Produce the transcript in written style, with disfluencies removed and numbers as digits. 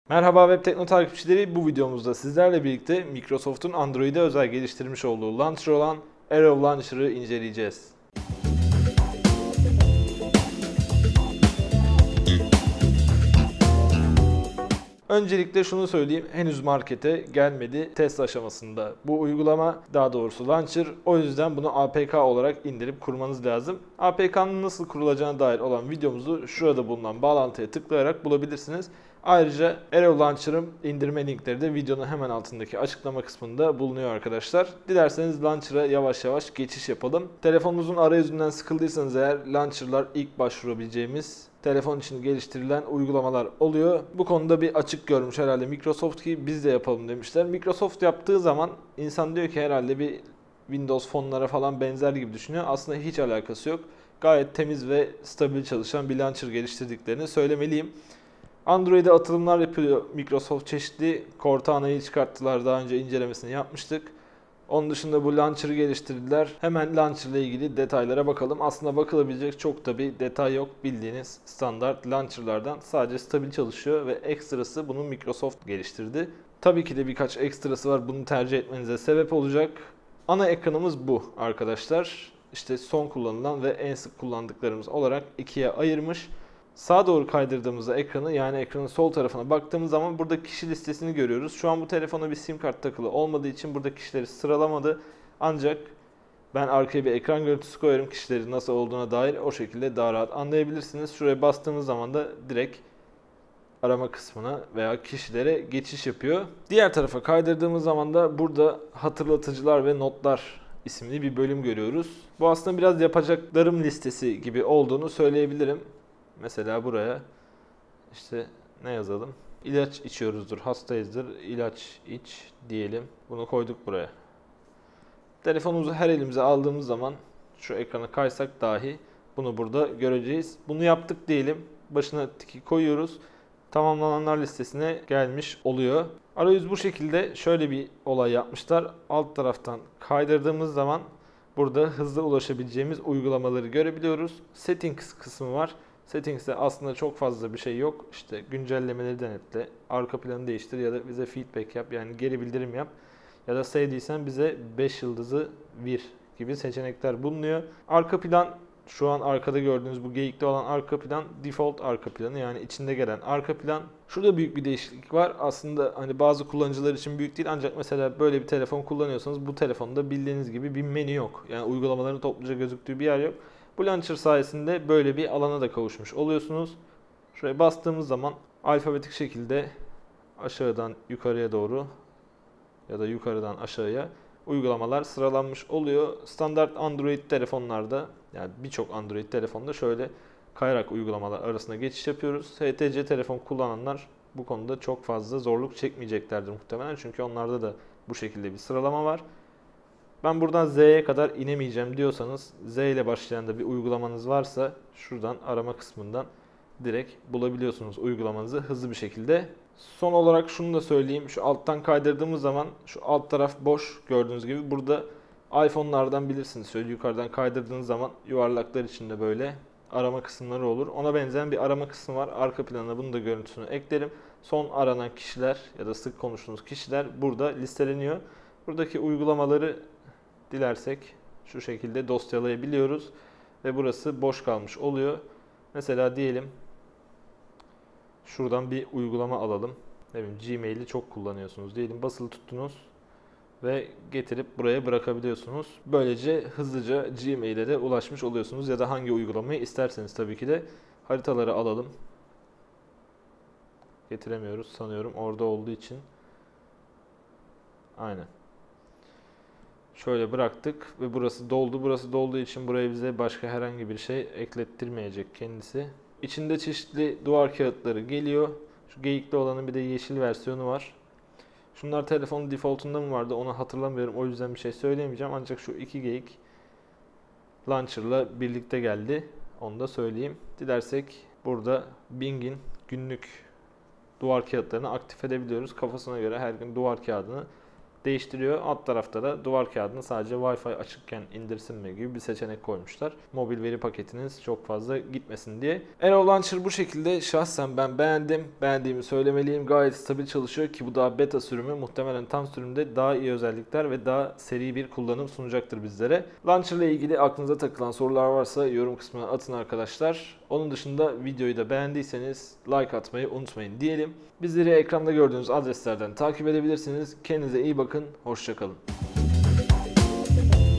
Merhaba Web Tekno takipçileri, bu videomuzda sizlerle birlikte Microsoft'un Android'e özel geliştirmiş olduğu launcher olan Arrow Launcher'ı inceleyeceğiz. Öncelikle şunu söyleyeyim, henüz markete gelmedi, test aşamasında bu uygulama, daha doğrusu launcher. O yüzden bunu APK olarak indirip kurmanız lazım. APK'nın nasıl kurulacağına dair olan videomuzu şurada bulunan bağlantıya tıklayarak bulabilirsiniz. Ayrıca Arrow Launcher'ın indirme linkleri de videonun hemen altındaki açıklama kısmında bulunuyor arkadaşlar. Dilerseniz Launcher'a yavaş yavaş geçiş yapalım. Telefonunuzun arayüzünden sıkıldıysanız eğer, Launcher'lar ilk başvurabileceğimiz telefon için geliştirilen uygulamalar oluyor. Bu konuda bir açık görmüş herhalde Microsoft ki biz de yapalım demişler. Microsoft yaptığı zaman insan diyor ki herhalde bir Windows fonlara falan benzer gibi düşünüyor. Aslında hiç alakası yok. Gayet temiz ve stabil çalışan bir launcher geliştirdiklerini söylemeliyim. Android'e atılımlar yapıyor Microsoft, çeşitli Cortana'yı çıkarttılar, daha önce incelemesini yapmıştık. Onun dışında bu launcher'ı geliştirdiler. Hemen launcher ile ilgili detaylara bakalım. Aslında bakılabilecek çok da bir detay yok. Bildiğiniz standart launcher'lardan, sadece stabil çalışıyor ve ekstrası bunu Microsoft geliştirdi. Tabii ki de birkaç ekstrası var, bunu tercih etmenize sebep olacak. Ana ekranımız bu arkadaşlar. İşte son kullanılan ve en sık kullandıklarımız olarak ikiye ayırmış. Sağa doğru kaydırdığımızda ekranı, yani ekranın sol tarafına baktığımız zaman burada kişi listesini görüyoruz. Şu an bu telefona bir sim kart takılı olmadığı için burada kişileri sıralamadı. Ancak ben arkaya bir ekran görüntüsü koyarım, kişilerin nasıl olduğuna dair, o şekilde daha rahat anlayabilirsiniz. Şuraya bastığımız zaman da direkt arama kısmına veya kişilere geçiş yapıyor. Diğer tarafa kaydırdığımız zaman da burada hatırlatıcılar ve notlar isimli bir bölüm görüyoruz. Bu aslında biraz yapacaklarım listesi gibi olduğunu söyleyebilirim. Mesela buraya işte ne yazalım? İlaç içiyoruzdur, hastayızdır, ilaç iç diyelim. Bunu koyduk buraya. Telefonumuzu her elimize aldığımız zaman, şu ekrana kaysak dahi bunu burada göreceğiz. Bunu yaptık diyelim. Başına tiki koyuyoruz. Tamamlananlar listesine gelmiş oluyor. Arayüz bu şekilde. Şöyle bir olay yapmışlar. Alt taraftan kaydırdığımız zaman burada hızlı ulaşabileceğimiz uygulamaları görebiliyoruz. Settings kısmı var. Settings'te aslında çok fazla bir şey yok. İşte güncellemeleri denetle, arka planı değiştir ya da bize feedback yap, yani geri bildirim yap. Ya da sevdiysen bize 5 yıldızı ver gibi seçenekler bulunuyor. Arka plan, şu an arkada gördüğünüz bu geyikli olan arka plan default arka planı, yani içinde gelen arka plan. Şurada büyük bir değişiklik var. Aslında hani bazı kullanıcılar için büyük değil, ancak mesela böyle bir telefon kullanıyorsanız bu telefonda bildiğiniz gibi bir menü yok. Yani uygulamaların topluca gözüktüğü bir yer yok. Bu launcher sayesinde böyle bir alana da kavuşmuş oluyorsunuz. Şuraya bastığımız zaman alfabetik şekilde aşağıdan yukarıya doğru ya da yukarıdan aşağıya uygulamalar sıralanmış oluyor. Standart Android telefonlarda, yani birçok Android telefonda şöyle kayarak uygulamalar arasında geçiş yapıyoruz. HTC telefon kullananlar bu konuda çok fazla zorluk çekmeyeceklerdir muhtemelen. Çünkü onlarda da bu şekilde bir sıralama var. Ben buradan Z'ye kadar inemeyeceğim diyorsanız, Z ile başlayan da bir uygulamanız varsa şuradan arama kısmından direkt bulabiliyorsunuz uygulamanızı hızlı bir şekilde. Son olarak şunu da söyleyeyim. Şu alttan kaydırdığımız zaman şu alt taraf boş, gördüğünüz gibi. Burada iPhone'lardan bilirsiniz. Şöyle yukarıdan kaydırdığınız zaman yuvarlaklar içinde böyle arama kısımları olur. Ona benzeyen bir arama kısmı var. Arka planına bunun da görüntüsünü eklerim. Son aranan kişiler ya da sık konuştuğunuz kişiler burada listeleniyor. Buradaki uygulamaları dilersek şu şekilde dosyalayabiliyoruz ve burası boş kalmış oluyor. Mesela diyelim şuradan bir uygulama alalım. Gmail'i çok kullanıyorsunuz diyelim, basılı tuttunuz ve getirip buraya bırakabiliyorsunuz. Böylece hızlıca Gmail'e de ulaşmış oluyorsunuz ya da hangi uygulamayı isterseniz tabii ki de. Haritaları alalım. Getiremiyoruz sanıyorum, orada olduğu için. Aynen. Şöyle bıraktık ve burası doldu. Burası dolduğu için buraya bize başka herhangi bir şey eklettirmeyecek kendisi. İçinde çeşitli duvar kağıtları geliyor. Şu geyikli olanın bir de yeşil versiyonu var. Şunlar telefonun defaultunda mı vardı onu hatırlamıyorum. O yüzden bir şey söyleyemeyeceğim. Ancak şu iki geyik launcher'la birlikte geldi. Onu da söyleyeyim. Dilersek burada Bing'in günlük duvar kağıtlarını aktif edebiliyoruz. Kafasına göre her gün duvar kağıdını değiştiriyor. Alt tarafta da duvar kağıdını sadece Wi-Fi açıkken indirsin mi gibi bir seçenek koymuşlar. Mobil veri paketiniz çok fazla gitmesin diye. Arrow Launcher bu şekilde. Şahsen ben beğendim. Beğendiğimi söylemeliyim. Gayet stabil çalışıyor ki bu daha beta sürümü. Muhtemelen tam sürümde daha iyi özellikler ve daha seri bir kullanım sunacaktır bizlere. Launcher ile ilgili aklınıza takılan sorular varsa yorum kısmına atın arkadaşlar. Onun dışında videoyu da beğendiyseniz like atmayı unutmayın diyelim. Bizleri ekranda gördüğünüz adreslerden takip edebilirsiniz. Kendinize iyi bakın. Hoşça kalın.